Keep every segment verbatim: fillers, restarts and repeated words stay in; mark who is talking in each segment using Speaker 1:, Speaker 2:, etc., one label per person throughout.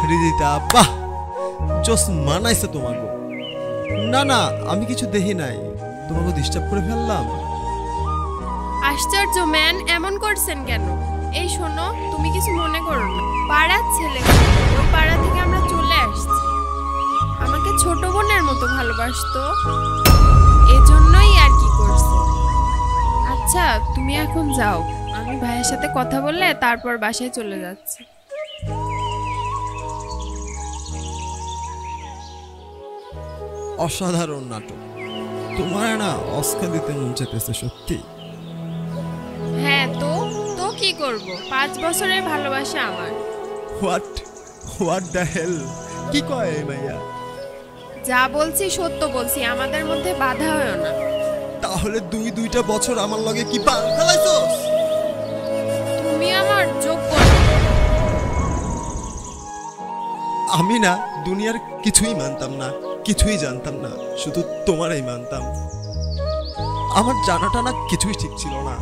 Speaker 1: রিদিতা বাহ জোস মানাইছে তোমাকে। না না আমি কিছু দেখি নাই, তোমাকে ডিস্টার্ব করে ফেললাম।
Speaker 2: আশ্চর্য ম্যান, এমন করছেন কেন? এই শোনো, তুমি কিছু মনে করো না, পাড়ার ছেলে, ওই পাড়া থেকে আমরা চলে আসছি। আমাকে ছোট বোনের মতো ভালোবাসতো, এজন্যই আর কি করছে। আচ্ছা তুমি এখন যাও, আমি ভাইয়ের সাথে কথা বললে তারপর বাসায় চলে যাচ্ছি।
Speaker 1: অসাধারণ নাটক, তোমার না অস্কার দিতে মন চাইতেছে সত্যি।
Speaker 2: হ্যাঁ তো তো কি করব, পাঁচ বছরের ভালোবাসা আমার।
Speaker 1: হোয়াট হোয়াট দ্য হেল, কি কয় এই মাইয়া?
Speaker 2: যা বলছি সত্য বলছি, আমাদের মধ্যে বাধা হয় না।
Speaker 1: তাহলে দুই দুইটা বছর আমার লগে কি পাল ফেলাইছস?
Speaker 2: তুমি আমার যোগ্য।
Speaker 1: আমি না দুনিয়ার কিছুই মানতাম না, কিছুই জানতাম না, শুধু তোমারই মানতাম। আমার জানাটা না কিছুই ঠিক ছিল না,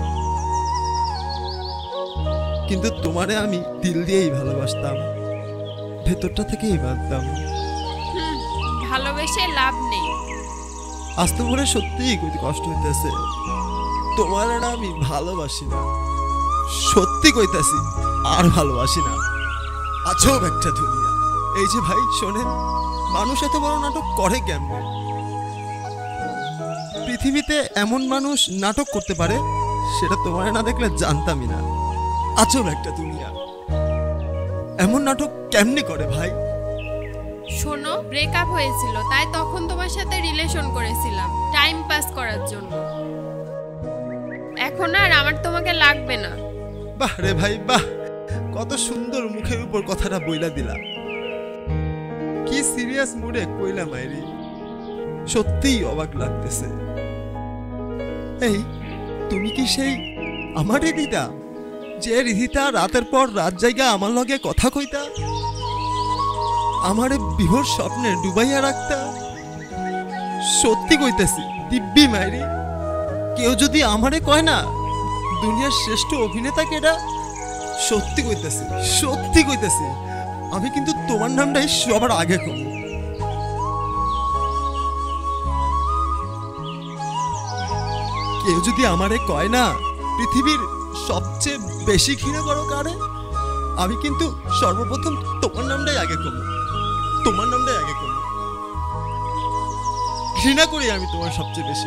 Speaker 1: কিন্তু তোমারে আমি দিল দিয়েই ভালোবাসতাম, ভেতরটা থেকেই মানতাম।
Speaker 2: ভালোবেসে লাভ নেই।
Speaker 1: আজ তো মনে সত্যিই কষ্ট হইতেছে, তোমার না আমি ভালোবাসি না, সত্যি কইতাছি আর ভালোবাসি না। আজব একটা দুনিয়া। এই যে ভাই শোনেন, মানুষ এত বড় নাটক করে কেমনে? পৃথিবীতে এমন মানুষ নাটক করতে পারে সেটা তোমার না দেখলে জানতামই না। আজব একটা দুনিয়া, এমন নাটক কেমনে করে ভাই?
Speaker 2: শোনো, ব্রেকআপ হয়েছিল তাই তখন তোমার সাথে রিলেশন করেছিলাম টাইম পাস করার জন্য। এখন আর আমার তোমাকে লাগবে না।
Speaker 1: বাহ রে ভাই বাহ, কত সুন্দর মুখের উপর কথাটা বইলা দিলা। কি সিরিয়াস মুডে কইলা মাইরি, সত্যিই অবাক লাগতেছে। এই তুমি কি সেই আমার রিদিতা, যে রিদিতা রাতের পর রাত জায়গা আমার লগে কথা কইতা, আমারে বিভোর স্বপ্নে ডুবাইয়া রাখতা? সত্যি কইতেছি দিব্যি মাইরি, কেউ যদি আমারে কয় না দুনিয়ার শ্রেষ্ঠ অভিনেতা কেডা, সত্যি কইতেছি সত্যি কইতেছি আমি কিন্তু তোমার নামটাই সবার আগে কম। কেউ যদি আমারে কয় না পৃথিবীর সবচেয়ে বেশি ঘৃণা করো কারে, আমি কিন্তু সর্বপ্রথম তোমার নামটাই আগে কম, তোমার নামটাই আগে কম। ঘৃণা করি আমি তোমার সবচেয়ে বেশি।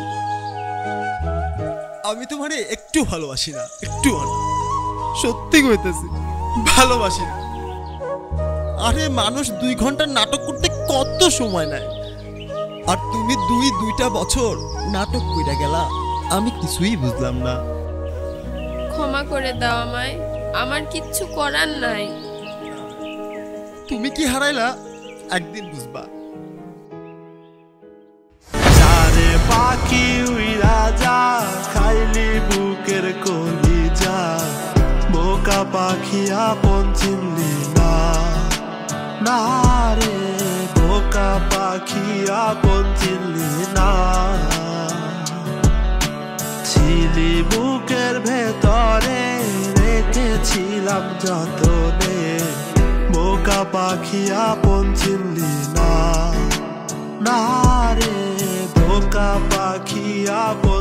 Speaker 1: আমি তোমারে একটু ভালোবাসি না, একটু না, সত্যি কইতেছি ভালোবাসি না। আরে মানুষ দুই ঘন্টার নাটক করতে কত সময় নেয়, আর তুমি দুই দুইটা বছর নাটক কইরা গেলা, আমি কিছুই বুঝলাম না।
Speaker 2: ক্ষমা করে দাও আমায়, আমার কিচ্ছু করার নাই।
Speaker 1: তুমি কি হারাইলা একদিন বুঝবা।
Speaker 3: যারে পাখি উইরা যা, খাইলি বুকের কলি যা, বোকা পাখি আপন চিনলি না, না রে বোকা পাখি আপন চিনলি না। ছিলি বুকের ভেতরে, রেখেছিলাম যতনে, বোকা পাখি আপন চিনলি না, না রে বোকা পাখি আপন